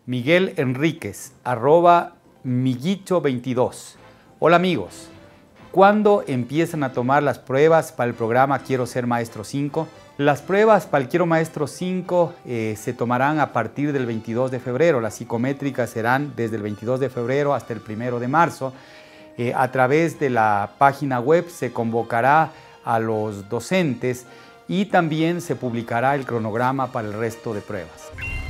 Miguel Enríquez, @Miguito22. Hola amigos, ¿cuándo empiezan a tomar las pruebas para el programa Quiero Ser Maestro 5? Las pruebas para el Quiero Maestro 5 se tomarán a partir del 22 de febrero. Las psicométricas serán desde el 22 de febrero hasta el 1 de marzo. A través de la página web se convocará a los docentes y también se publicará el cronograma para el resto de pruebas.